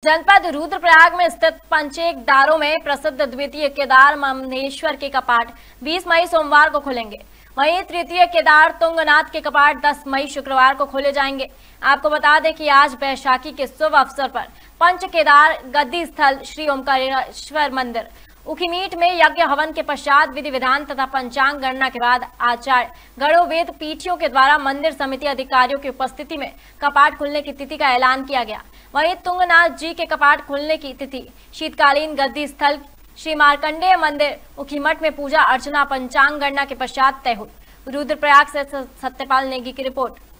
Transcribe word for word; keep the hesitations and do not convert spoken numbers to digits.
जनपद रुद्रप्रयाग में स्थित पंचेक दारों में प्रसिद्ध द्वितीय केदार ममनेश्वर के कपाट बीस मई सोमवार को खुलेंगे। वहीं तृतीय केदार तुंगनाथ के कपाट दस मई शुक्रवार को खोले जाएंगे। आपको बता दें कि आज बैशाखी के शुभ अवसर पर पंच केदार गद्दी स्थल श्री ओमकारेश्वर मंदिर उखीमीट में यज्ञ हवन के पश्चात विधि विधान तथा पंचांग गणना के बाद आचार्य गणों वेद पीठियों के द्वारा मंदिर समिति अधिकारियों की उपस्थिति में कपाट खुलने की तिथि का ऐलान किया गया। वहीं तुंगनाथ जी के कपाट खुलने की तिथि शीतकालीन गद्दी स्थल श्री मार्कंडेय मंदिर उखीमठ में पूजा अर्चना पंचांग गणना के पश्चात तय हुई। रुद्रप्रयाग से सत्यपाल नेगी की रिपोर्ट।